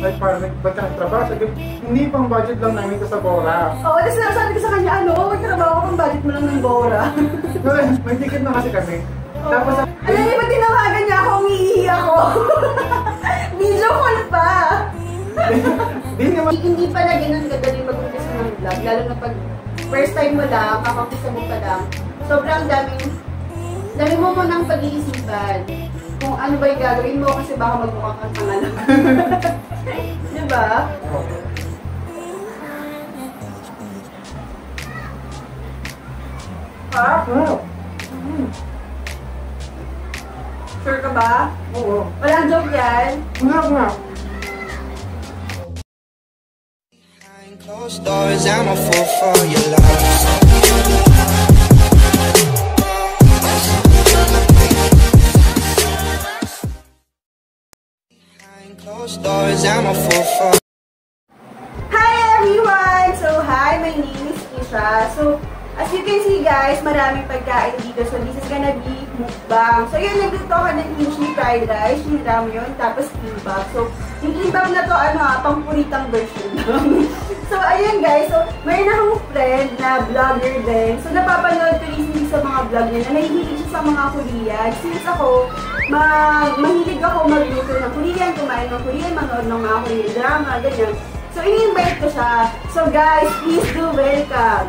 like parang ba't ka nagtrabaho? Sabi, hindi pang budget lang namin ito sa Bora. Oo, tapos sabi ko sa kanya, ano, magtrabaho ko pang budget mo lang ng Bora. May ticket na kasi kami. Tapos, alam niyo ba tinawagan niya ako, umiihi ako. Video call pa. Hindi pala ganun kadali mag-umpisa ng vlog, lalo na pag first time mo lang, kakampisa mo pa lang. Sobrang dami mo nang pag-iisipan kung ano ba yung gagawin mo kasi baka magmukhang kang tanga lang. Diba? Sure ka ba? Oo. Walang joke yan? Nga. Closed doors, I'm a fool for your love. Closed doors, I'm a fool for. Hi everyone! So hi, my name is Isha. So as you can see guys, maraming pagkain dito. So this is gonna be mukbang. So yun, nagluto ko ng kimchi fried rice, yung ramyun, tapos kimbap. So yung kimbap na to, pampuritang version lang. So ayun guys, so mayroon akong friend na vlogger din. So napapanood ko recently sa mga vlog niya na nahihilig siya sa mga Korean. Since ako, mahilig ako magluto ng Korean, kumain ng Korean, manood ng mga Korean drama, ganyan. So ini-invite ko siya. So guys, please do welcome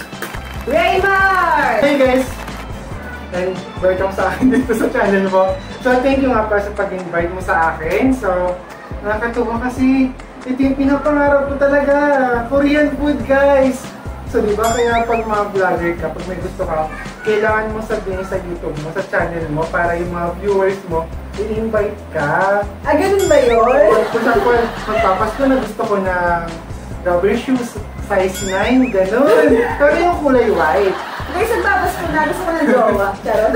Raymar! Hey guys! And welcome sa akin dito sa channel mo. So thank you nga pa sa pag-invite mo sa akin. So nakakatuwa kasi ito yung pinapangarap ko talaga. Korean food guys! So diba kaya pag mga vlogger ka, pag may gusto ka, kailangan mo sabihin sa YouTube mo, sa channel mo, para yung mga viewers mo, i-invite ka. Ganun ba yun? For example, magpapasko na gusto ko ng rubber shoes, size 9, gano'n. Pero yung kulay white. Guys, nagpapas ko na. Gusto ko ng jowa. Charot.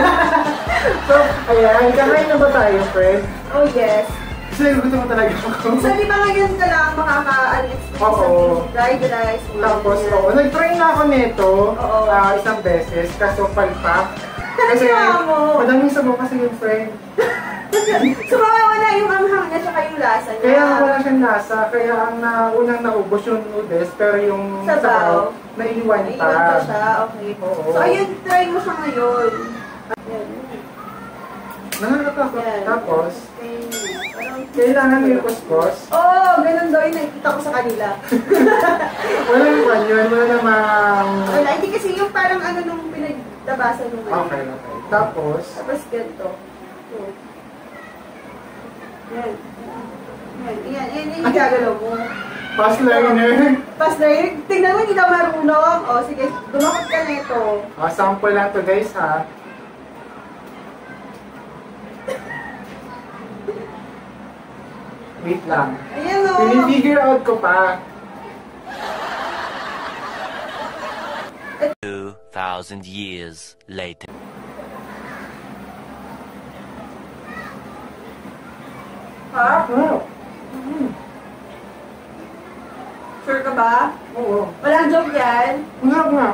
So, ayan. Kakain na ba tayo, friend? Oh, yes. So, gusto mo talaga ako. So, di ba ngayon ka lang makaka-experience Oo. sa fried rice? Tapos, oo. Nag-try na ako nito isang beses, kaso palpak. Kasi, madaming sabaw kasi yung friend. So, mawawala yung anghang niya tsaka yung lasa niya. Kaya wala siyang lasa. Kaya ang unang naubos yung noodles, pero yung sabaw, naiwan pa. Naiwan pa siya, okay. Oo. So, ayun, try mo siya ngayon. Ayan. Nakakatakot. Yan. Tapos, Parang kailangan yung kuskus. Oo, ganun daw yung nakikita ko sa kanila. Wala naman yun. Wala namang... Wala, hindi kasi yung parang ano nung pinagtabasan nung ano. Okay. Tapos ganito. So, yan. Yan yung gagalaw mo. fast learner. Fast learner. Tingnan mo, hindi daw marunong. O, sige, dumakot ka na ito. Sample lang to guys ha. Wait lang. Ayan o. Pinifigure out ko pa. 2,000 years later. Ha? Wow. Sure ka ba? Oo. Walang joke yan? Nga.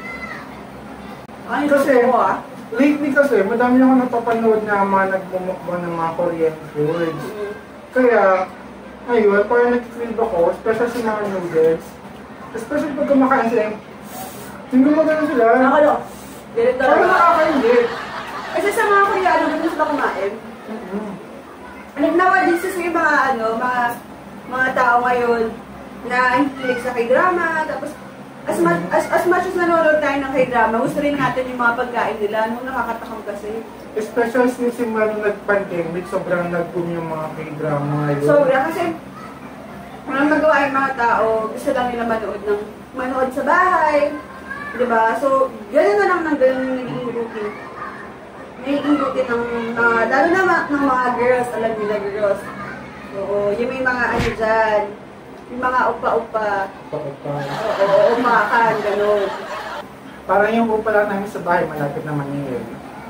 Ay, Kasi, gusto ko lately kasi, madami ako napapanood na mga nagmumukbang ng mga Korean foods. Kaya, ayun, parang nag-crave ako, especially sa mga noodles. Especially pag kumakain sila, hindi mo gano'n sila. Nakalo. Ganito Parang lang. nakakaindi. Kasi sa mga Koreano, ganito sila kumain. Nagnawadis sa yung mga tao ngayon na hilig sa K-drama, tapos as much as nanonood tayo ng K-drama, gusto rin natin yung mga pagkain nila, nung nakakatakam kasi. Especially since yung nag-pandemic, sobrang nag-boom yung mga K-drama ngayon. Sobra, kasi walang magawa yung mga tao, gusto lang nila manood sa bahay, diba? So, gano'n na lang ng naging routine. Naging routine lalo na ng mga girls, alam nila girls. Oo, yung may mga ano dyan, yung mga upa-upa. Oo, upakan, gano'n. Parang yung upa lang namin sa bahay, malapit naman yun.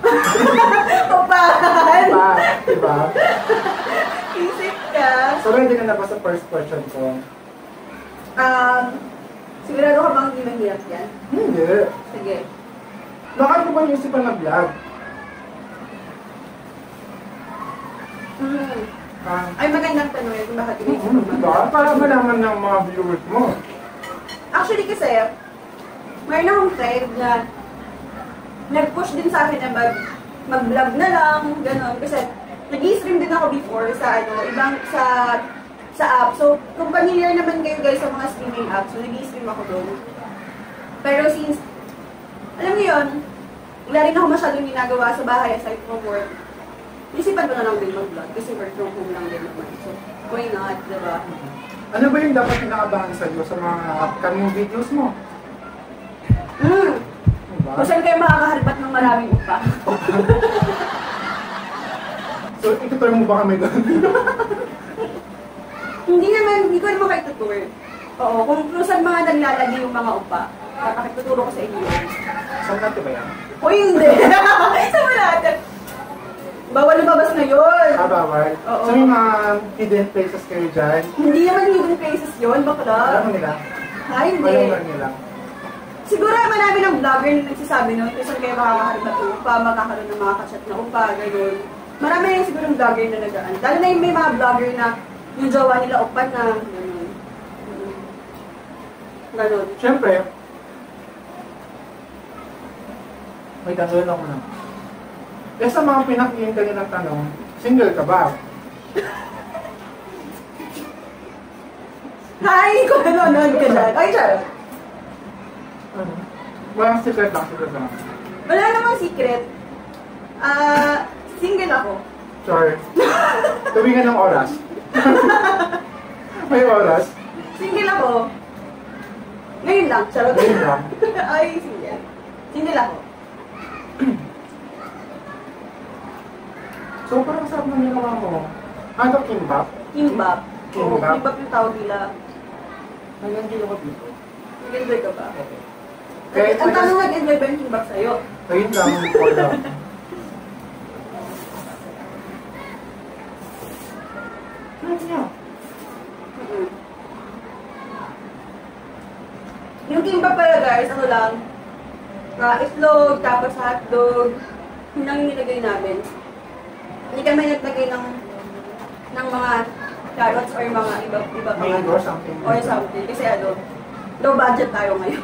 Upakan! Upa, diba? Isip ka. So, ready ka na ba sa first question ko? Sigurado ka bang hindi mahirap yan? Hindi. Sige. Bakit mo ba naisipan na vlog? Ay, magandang tanong yun kung bakit hindi ko Diba? Para malaman ng mga viewers mo. Actually kasi, mayroon akong friend na nag-push din sa akin na mag-vlog na lang, gano'n. Kasi nag-i-stream din ako before sa sa app. So, kung familiar naman kayo guys sa mga streaming apps, so nag-i-stream ako doon. Pero since, alam niyo yun, wala rin ako masyadong ginagawa sa bahay aside from work. Isipan ko na lang din mag-vlog kasi work from home lang din naman. So, why not, diba? Ano ba yung dapat pinakabahan sa'yo sa mga upcoming videos mo? Diba? Kung saan kayo makakaharbat ng maraming upa. So, itutur mo ba kami doon? Hindi ko naman kayo tutur. Oo, kung saan mga naglalagay yung mga upa, papakituturo ko sa inyo. Saan natin ba yan? O hindi! Sa natin. Bawal lumabas na yun! Bawal. Oo. So, may mga hidden places kayo dyan? Hindi naman hidden places yun, bakla. Alam mo nila? Hindi. Alam mo nila? Siguro marami ng vlogger na nagsasabi nun, kung saan kayo makakaharap na upa, makakaroon ng mga kachat na upa, gano'n. Marami na yung siguro ng vlogger na nagaan. Lalo na yung may mga vlogger na yung jowa nila upa na, gano'n. Gano'n. Siyempre, may tanong ako na. Eh sa mga pinakinggan kanyo ng tanong, single ka ba? Hi! Kung nanonood ka dyan. Ay, Char! Ano? Walang secret lang. Wala namang secret. Single ako. Sure. Tuwingan ng oras. May oras. Single ako. Ngayon lang, charot. Ngayon lang. Ay, single. Single ako. So parang sarap ng ginawa mo. Ano kimbap? Kimbap. Oo, Kimbap. kimbap yung tawag nila. Nag-enjoy ako dito. Nag-enjoy ka ba? Okay. Ang tanong nag-enjoy ba yung kimbap sa'yo? Ayun lang ang call out. Ano niya? Yung kimbap pala guys, ano lang, islog, tapos hotdog, yun lang yung nilagay namin. Hindi kami naglagay ng mga carrots or mga iba pa. Mango or something. Or something. Kasi low budget tayo ngayon.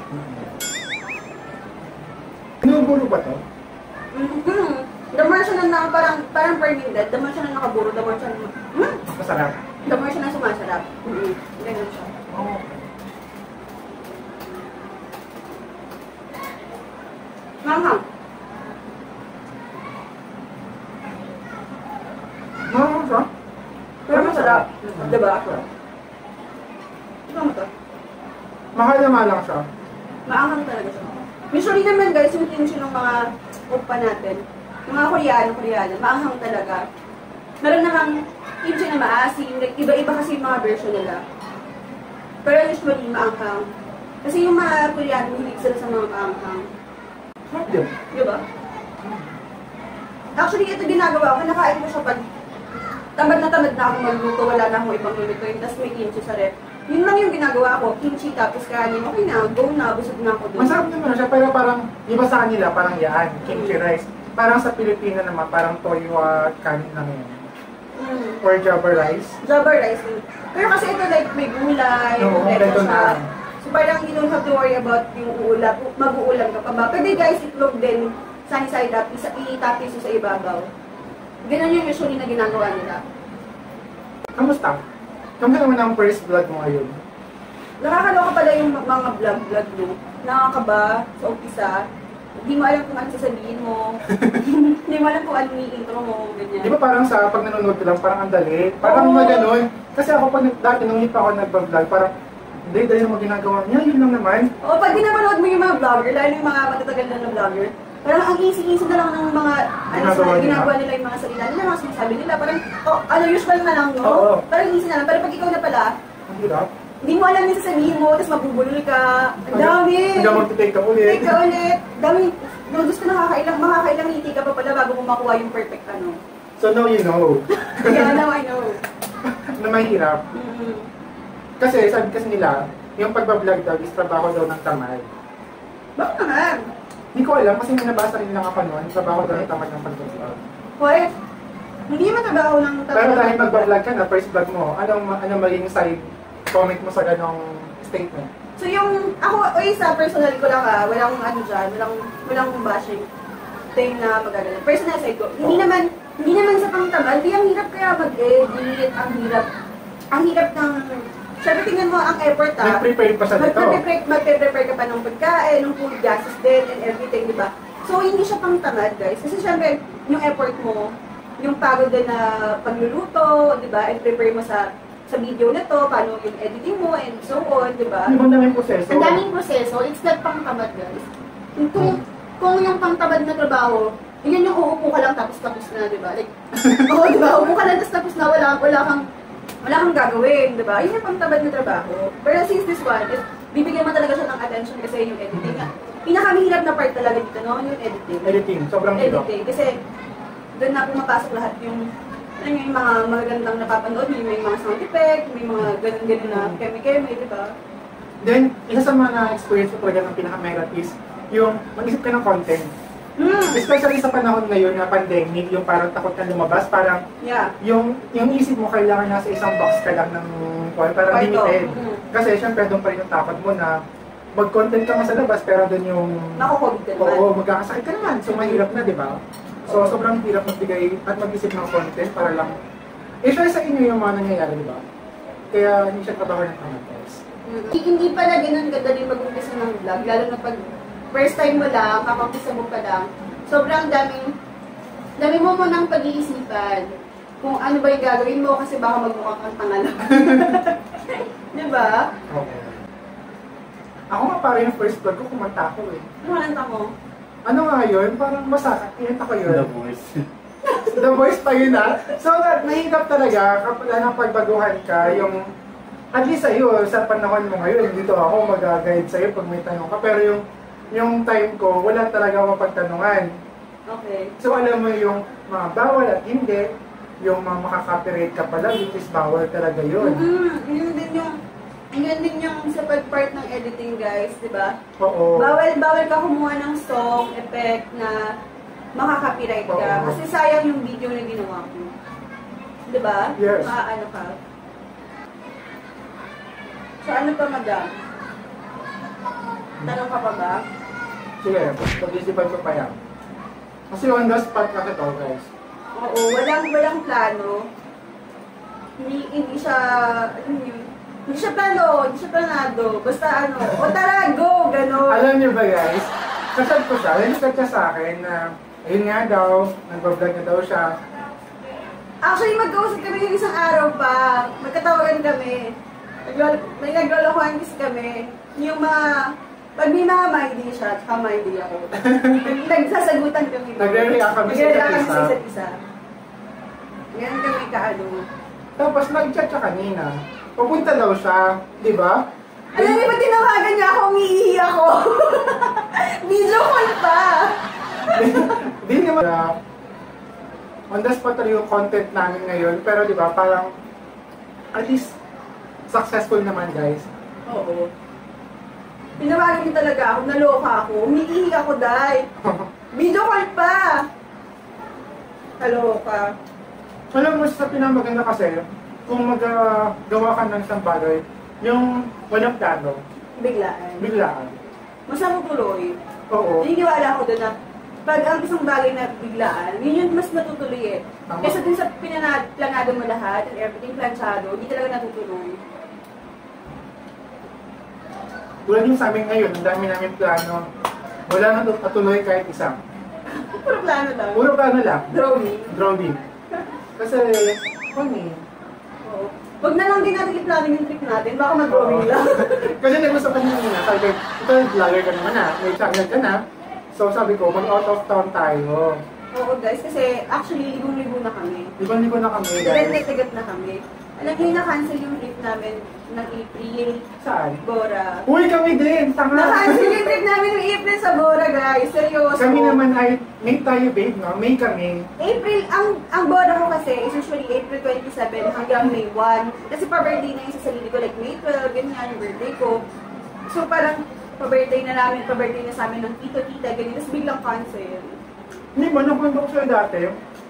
Inuuburo ba to? Damar siya na parang burning dead. Damar siya na nakaburo. Damar siya na Masarap. damar siya na sumasarap. Ganun siya. Oo. Manghang. Ano siya? Pero masarap. Diba? Ito mo to. Mahal naman lang siya. Maanghang talaga siya. Usually naman guys, yung kimchi ng mga upa natin, yung mga Koreano, maanghang talaga. Meron namang kimchi na maasim, like, iba-iba kasi yung mga version nila. Pero usually maanghang. Kasi yung mga Koreano, hilig sila sa mga maanghang. Sarap din. Diba? Actually, ito ginagawa ko, nakain ko siya pag tamad na ako magluto, wala na akong ibang lulutuin, tapos may kimchi sa rep. Yun lang yung ginagawa ko, kimchi tapos kanin, okay na, go na, busog na ako doon. Masarap naman siya, pero parang, di ba sa kanila, parang yan, kimchi rice. Parang sa Pilipino naman, parang toyo kanin lang yun. Or java rice. Java rice. Pero kasi ito like may gulay, Oo, kompleto kompleto siya. na. So parang you don't have to worry about yung ulam, mag-uulam ka pa ba. Pwede guys, itlog din, sunny side up, itapis sa ibabaw. Ganun yung usually na ginagawa nila. Kamusta? Kamusta naman ang first vlog mo ngayon? Nakakaloka pala yung mga vlog mo. Nakakaba sa umpisa. Hindi mo alam kung ano sasabihin mo. Hindi mo alam kung ano yung intro mo. Ganyan. Di ba parang sa pag nanonood ko lang, parang ang dali? Parang mga ganun. Kasi ako pag dati nung hindi pa ako nag-vlog, parang hindi, dahil yung mga ginagawa niya, yun lang naman. O, pag dinapanood mo yung mga vlogger, lalo yung mga matatagal na vlogger, parang ang easy-easy na lang ng mga ginagawa nila yung mga salita nila, mga sinasabi nila. Parang, usual na lang, no? Oo. Parang easy na lang. Pero pag ikaw na pala, Ang hirap. hindi mo alam yung sasabihin mo, tapos mabubulol ka. Ang dami! Hindi ka mag-take ka ulit. Take ka ulit. Dami. Gusto ko makakailang ngiti ka pa pala bago mo makuha yung perfect ano. So now you know. Yeah, now I know. Na mahirap. Kasi sabi kasi nila, yung pagbablog daw is trabaho daw ng tamad. Bakit naman? Hindi ko alam kasi may nabasa rin lang ako noon, trabaho daw ng tamad ng pagbablog. Hoy, Hindi naman trabaho ng Pero dahil mag-vlog ka na, first vlog mo, anong maging side comment mo sa ganong statement? So yung, ako, sa personal ko lang walang ano dyan, walang bashing thing na magagano. Personal side ko, hindi naman sa pangtamad, ang hirap kaya mag-edit, ang hirap ng, syempre tingnan mo ang effort Nag-prepare pa sa dito. Mag-prepare ka pa ng pagkain, ng food, gases din, and everything, di ba? So hindi siya pangtamad guys, kasi syempre yung effort mo, yung pagod din na pagluluto, di ba, and prepare mo sa video na to, paano yung editing mo, and so on, di ba? Ang daming proseso. Ang daming proseso, it's not pangtamad guys. Kung yung pangtamad na trabaho, yun yung uupo ka lang tapos na, di ba? Like, oo, di ba? Uupo ka lang tapos na, wala kang gagawin, di ba? Yun yung pangtamad na trabaho. Pero since this one, bibigyan mo talaga siya ng attention kasi yung editing. Pinakamahirap na part talaga dito, no? Yung editing. Editing, sobrang hirap. Editing, kasi doon na pumapasok lahat yung mga magagandang napapanood, may mga sound effect, may mga ganun-ganun na keme-keme, di ba? Then, isa sa mga experience ko talaga ng pinakamahirap is yung mag-isip ka ng content. Especially sa panahon ngayon na pandemic, yung parang takot ka lumabas, parang yung isip mo kailangan nasa isang box ka lang ng parang limited. Kasi syempre doon pa rin yung takot mo na mag-content ka nga sa labas, pero doon yung nakukovid ka naman. Oo, magkakasakit ka naman. So mahirap na, di ba? So sobrang hirap magbigay at mag-isip ng content para lang i-share sa inyo yung mga nangyayari, di ba? Kaya hindi siya trabaho ng kamaters. Hindi pala ganun kadali mag-umpisa ng vlog, lalo na pag first time mo lang, kakampisa mo pa lang, sobrang dami mo nang pag-iisipan kung ano ba yung gagawin mo kasi baka magmukha kang tanga lang. Di ba? Okay. Ako nga parang yung first vlog ko, kumanta ako eh. Ano kanta mo? Ano nga yun? Parang masakit. Kinanta ko yun. The Voice. The Voice pa yun ah. So, mahirap talaga kapag nang pagbaguhan ka, yung at least sa'yo, sa panahon mo ngayon, dito ako mag-guide sa'yo pag may tanong ka. Pero yung time ko, wala talaga mapagtanungan. Okay. So, alam mo yung mga bawal at hindi, yung mga makaka-copyright ka pala, which is bawal talaga yun. Yun din yung sa pag-part ng editing guys, di ba? Oo. Bawal ka kumuha ng song, effect na makaka-copyright ka. Oo. Kasi sayang yung video na ginawa ko. Di ba? Yes. Ano ka? So ano pa, madam? Tanong ka pa ba? Sige, pag-isipan ko pa yan. Kasi on the spot kasi to, guys. Oo, walang plano. Hindi siya, ano yun? Hindi siya planado. Basta ano, o tara, go, gano'n. Alam niyo ba guys, kasal ko siya, nag-start siya sa akin na, ayun nga daw, nag-vlog na daw siya. Actually, mag-usap kami yung isang araw pa. Magkatawagan kami. May naglolokohan kiss kami. Yung mga, pag may mga mindy siya, tsaka mindy ako. Nagsasagutan kami. Nagre-react kami sa isa't isa. Ganyan kami kaano. Tapos nag-chat siya kanina. Pupunta daw siya, di ba? Alam niyo ba tinawagan niya ako, umiihi ako. Video call pa. Di naman. On the spot yung content namin ngayon, pero di ba parang at least successful naman guys. Oo. Tinawagan niya talaga ako, naloka ako, umiihi ako dahil. Video call pa. Naloka. Alam mo sa pinamaganda kasi, kung magawa ka ng isang bagay, yung walang plano, biglaan. Masama tuloy. Oo. Naniniwala ako doon na pag ang isang bagay na biglaan, yun yung mas natutuloy eh. Tama. Kesa dun sa planado mo lahat and everything planchado, hindi talaga natutuloy. Tulad yung sa amin ngayon, ang dami namin plano. Wala na natuloy kahit isang. Puro plano lang. Puro plano lang. Drawing. Kasi, funny. Oo. Wag na lang din natin i-plano yung trip natin, baka mag-drawing lang. Kasi nag-usap kami nila, sabi ko, ito vlogger ka naman na, may channel ka na. So sabi ko, mag-out of town tayo. Oo guys, kasi actually, libong-libo na kami. Libang-libo na kami guys. Tigat na kami. Alam niyo, na-cancel yung trip namin ng April. Saan? Bora. Uy, kami din! Tanga! Na-cancel yung trip namin ng April sa Bora, guys. Seryoso. Kami naman ay, May tayo babe, no? May kami. April, ang Bora ko kasi is usually April 27 hanggang May 1. Kasi pa-birthday na yung sa sarili ko, like May 12, ganyan yung birthday ko. So parang, pa-birthday na sa amin ng tito-tita, ganyan. Tapos biglang cancel. Hindi ba, napunta ko sa'yo dati?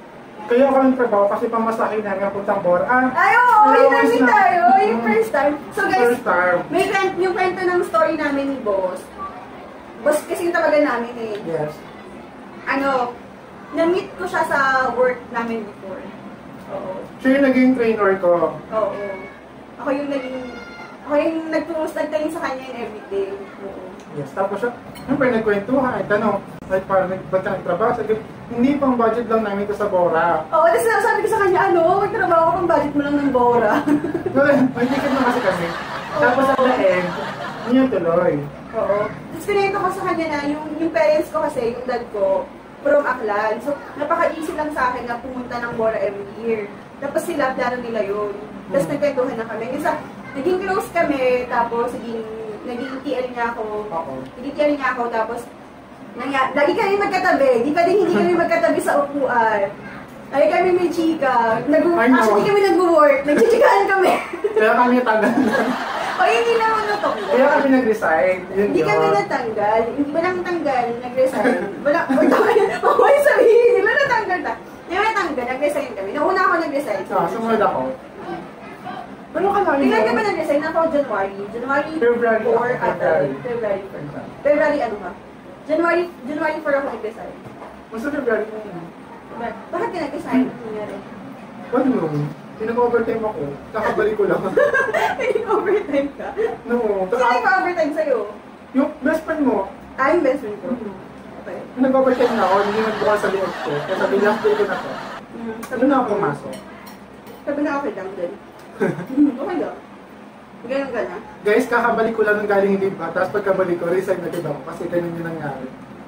Kaya ako ng trabaho kasi pamasahe namin puntang Bora. Ay, oo, yun namin tayo. Yung first time. So guys, First time. may yung kwento ng story namin ni Boss. Boss kasi yung tawagan namin eh. Yes. Ano, na-meet ko siya sa work namin before. Oo. Siya yung naging trainer ko. Oo. Ako yung nagturo-nagtayin sa kanya yung everyday. Oo. Yes, tapos siya, siyempre nagkwentuhan, tanong, like parang ba't ka nagtrabaho? Sabi, hindi pang budget lang namin ito sa Bora. Oo, tapos sabi ko sa kanya, magtrabaho ko pang budget mo lang ng Bora. May ticket na kasi kami. Tapos at the end, hindi yung tuloy. Oo. Tapos pinento ko sa kanya na yung parents ko kasi, yung dad ko, from Aklan. So, napaka-easy lang sa akin na pumunta ng Bora every year. Tapos sila, plano nila yun. Tapos nagkwentuhan na kami. Isa, naging close kami, tapos naging TL niya ako. Naging TL niya ako, tapos lagi kami magkatabi. Hindi kami magkatabi sa upuan. Lagi kami may chika. Actually, kami nag-work. Nagchichikahan kami. Kaya kami natanggal. O, hindi naman natanggal. Kaya kami nag-resign. Hindi kami natanggal. Hindi ba lang tanggal? Nag-resign. Huwag sabihin. Hindi ba natanggal ta? Hindi ba natanggal? Nag-resign kami. Nauna ako nag-resign. Sumunod ako. Ano ka lang? Kailan ka ba nag-resign? Ako January. February 4 ata. February ano ka? January 4 ako nag-resign. Basta February mo yun. Bakit ka nag-resign? Ano nangyari? Ano? Pinag-overtime ako. Kakabalik ko lang. Nag-overtime ka? No. Sino nag-overtime sa'yo? Yung best friend mo. Yung best friend ko. Okay. Nag-overtime na ako. Hindi nagbukas sa liot ko. Kaya sabi last day ko na to. Sabi na ako pumasok. Sabi na okay lang din. Okay lang. Ganun ka na. Guys, kakabalik ko lang ng galing leave ba? Tapos pagkabalik ko, resign na ako kasi ganun yung nangyari.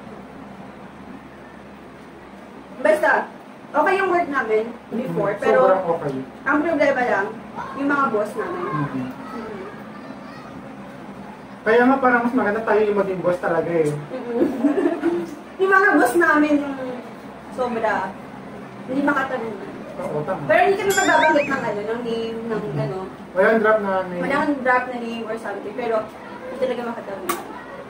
Basta, okay yung work namin before, pero sobrang okay. Ang problema lang, yung mga boss namin. Kaya nga parang mas maganda tayo yung maging boss talaga eh. Yung mga boss namin yung sobra, hindi makatanungan. Oo, tama. Pero hindi kami mababanggit ng name, ng ano. Walang drop na name. Walang drop na name or something, pero hindi talaga makatanungan.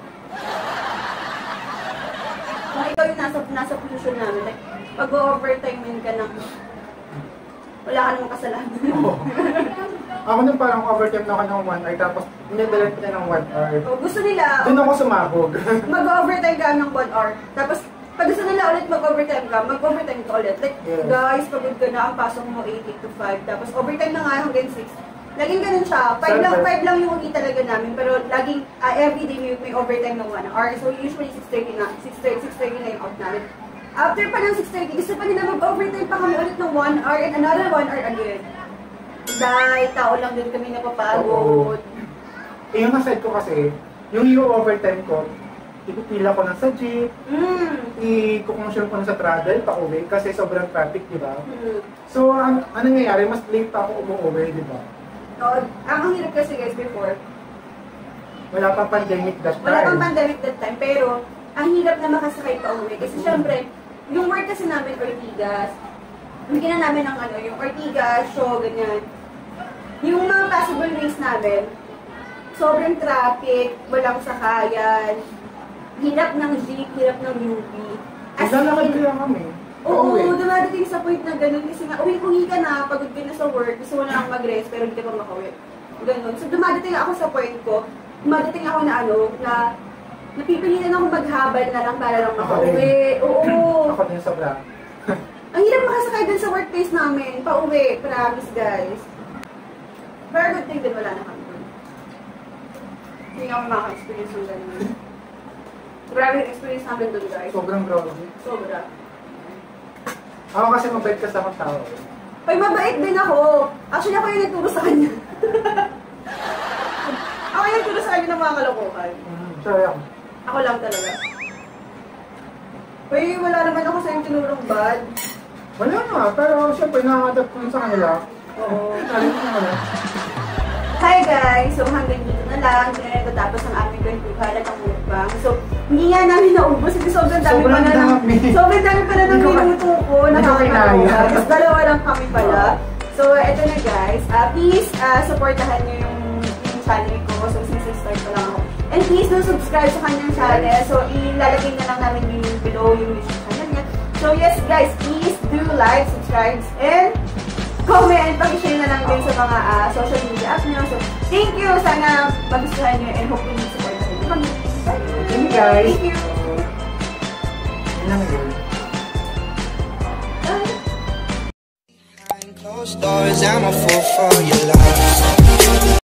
Kung ikaw yung nasa posisyon namin, like, pag-overtime ka ng wala ka namang kasalanan. Oo. Ako nung parang overtime na ako ng 1 hour, tapos nidalan ko na ng 1 hour. Gusto nila, doon ako sumabog. mag-overtime ka ng 1 hour, tapos pag gusto nila ulit mag-overtime ka ulit. Like, yes. Guys, pagod ka na, ang pasok mo 8 to 5, tapos overtime na nga hanggang 6. Laging ganun siya. 5 lang yung uwi talaga namin, pero laging everyday may overtime ng 1 hour. So usually 6:30 na yung out namin. After pa ng 6:30, gusto pa nila mag-overtime pa kami ulit ng 1 hour and another 1 hour again. Dahil tao lang din kami napapagod. Yung naside ko kasi, yung overtime ko, ipipila ko lang sa jeep, i-consume ko na sa travel, pa-uwi, kasi sobrang traffic, di ba? So, anong nangyayari? Mas late pa ako umuwi, di ba? Ang hirap kasi guys before. Wala pang pandemic that time. Wala pang pandemic that time, pero ang hirap na makasakay pa uwi. Kasi syempre, yung work kasi namin, Ortigas, bigyan na namin ng yung Ortigas, show, ganyan. Yung mga possible ways namin, sobrang traffic, walang sakayan, hirap ng jeep, hirap ng UV. Naglalakad kaya kami. Oo, dumadating sa point na gano'n kasi nga, uwi ka na, pagod ka na sa work, gusto mo na lang mag-rest, pero hindi ka pa makauwi. Gano'n. So dumadating ako sa point ko, dumadating ako na na napipilitan ako maghabal na lang para lang makauwi. Oo. Ako din sobra. Ang hirap makasakay dun sa workplace namin, pauwi, promise guys. Very good thing din, wala na kami dun. Hindi ako maka-experience ng gano'n. Grabe yung experience namin dun guys. Sobrang grabe. Sobra. Ako kasi mabait ka sa mga tao. Pag mabait din ako. Actually, ako yung nagturo sa kanya. Ako yung nagturo sa kanya ng mga kalokohan. Sorry ako. Ako lang talaga. Uy, wala naman ako sa yung tinurong bad. Wala nga, pero syempre nakakadapt ko sa kanila. Oo. Alam ko naman. Hi guys! So hanggang dito na lang. Ganito tapos ang aming kwentuhan at ang mukbang. So, hindi nga namin naubos. Kasi sobrang dami pa na ng minuto ko. Nakakatawa. Tapos dalawa lang kami pala. So, eto na guys. Please, supportahan nyo yung channel ko. So, since-start pa lang ako. And please, do subscribe sa kanyang channel. So, ilalagay na lang namin yung below yung YouTube channel niya. So yes guys, please do like, subscribe, and comment, and pag-share na lang din sa mga social media app nyo. So thank you, sana magustuhan nyo, and hopefully support na rin kami. Thank you guys. Thank you. Yun lang yun. Behind closed doors, I'm a fool for your love.